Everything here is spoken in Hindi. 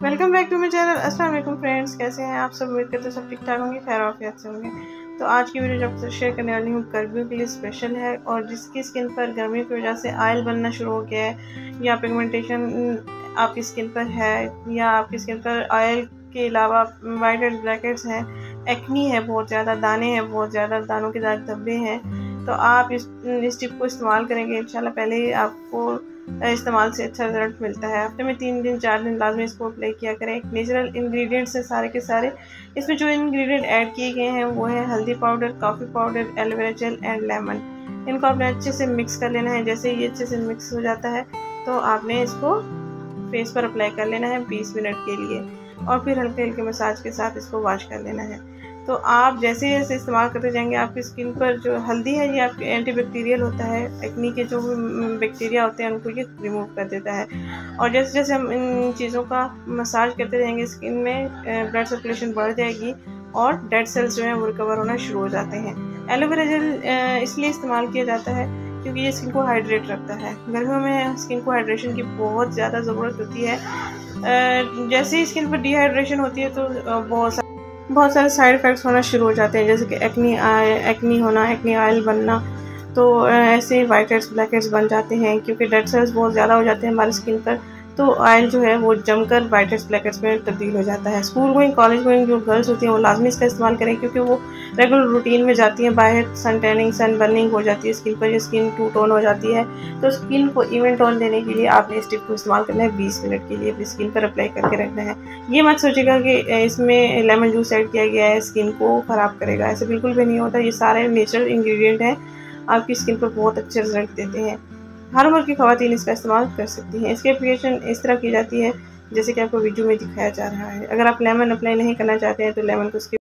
Welcome back to my channel. अस्सलाम वालेकुम फ्रेंड्स, कैसे हैं आप सब? उम्मीद करते हैं सब ठीक ठाक होंगे, खैर आफियत से होंगे। तो आज की वीडियो जो आपसे शेयर करने वाली हूँ गर्मियों के लिए स्पेशल है, और जिसकी स्किन पर गर्मी की वजह से ऑयल बनना शुरू हो गया है, या पिगमेंटेशन आपकी स्किन पर है, या आपकी स्किन पर ऑयल के अलावा वाइट हेड्स, ब्लैक हेड्स हैं, एक्नी है बहुत ज़्यादा, दाने हैं बहुत ज़्यादा, दानों के दाग धब्बे हैं, तो आप इस टिप को इस्तेमाल करेंगे इंशाल्लाह पहले ही आपको इस्तेमाल से अच्छा रिजल्ट मिलता है। हफ्ते में 3 दिन 4 दिन लाजमी इसको अप्लाई किया करें। एक नेचुरल इंग्रेडिएंट्स है सारे के सारे। इसमें जो इंग्रेडिएंट ऐड किए गए हैं वो है हल्दी powder, coffee powder, aloe vera gel and lemon. इनको आपने अच्छे से मिक्स कर लेना है। जैसे ये अच्छे से मिक्स हो जाता है तो आपने इसको फेस पर अप्लाई कर लेना है 20 मिनट के लिए, और फिर हल्के हल्के मसाज के साथ इसको वॉश कर लेना है। तो आप जैसे जैसे इस्तेमाल करते जाएंगे आपकी स्किन पर जो हल्दी है ये आपके एंटीबैक्टीरियल होता है, एक्नी के जो बैक्टीरिया होते हैं उनको ये रिमूव कर देता है। और जैसे जैसे हम इन चीज़ों का मसाज करते रहेंगे स्किन में ब्लड सर्कुलेशन बढ़ जाएगी और डेड सेल्स जो हैं वो रिकवर होना शुरू हो जाते हैं। एलोवेरा जेल इसलिए इस्तेमाल किया जाता है क्योंकि ये स्किन को हाइड्रेट रखता है। गर्मियों में स्किन को हाइड्रेशन की बहुत ज़्यादा ज़रूरत होती है। जैसे ही स्किन पर डिहाइड्रेशन होती है तो बहुत सारे साइड इफ़ेक्ट्स होना शुरू हो जाते हैं, जैसे कि एक्नी होना, एक्नी ऑयल बनना। तो ऐसे वाइट हेड्स, ब्लैक हेड्स बन जाते हैं क्योंकि डेड सेल्स बहुत ज़्यादा हो जाते हैं हमारी स्किन पर। तो ऑयल जो है वो जमकर वाइट हेड्स, ब्लैक हेड्स में तब्दील हो जाता है। स्कूल गोइंग, कॉलेज गोइंग जो गर्ल्स होती हैं वो लाजमी इसका इस्तेमाल करें क्योंकि वो रेगुलर रूटीन में जाती हैं। बाहर सन टैनिंग, सन बर्निंग हो जाती है स्किन पर, स्किन टू टोन हो जाती है। तो स्किन को इवन टोन देने के लिए आपने इस टिप को इस्तेमाल करना है। 20 मिनट के लिए अपनी स्किन पर अप्लाई करके रखना है। ये मत सोचिएगा कि इसमें लेमन जूस ऐड किया गया है स्किन को ख़राब करेगा, ऐसे बिल्कुल भी नहीं होता। ये सारे नेचुरल इंग्रेडिएंट हैं, आपकी स्किन पर बहुत अच्छे रिजल्ट देते हैं। हर उम्र की ख़वातीन इसका इस्तेमाल कर सकती हैं। इसकी एप्लीकेशन इस तरह की जाती है जैसे कि आपको वीडियो में दिखाया जा रहा है। अगर आप लेमन अप्लाई नहीं करना चाहते हैं तो लेमन को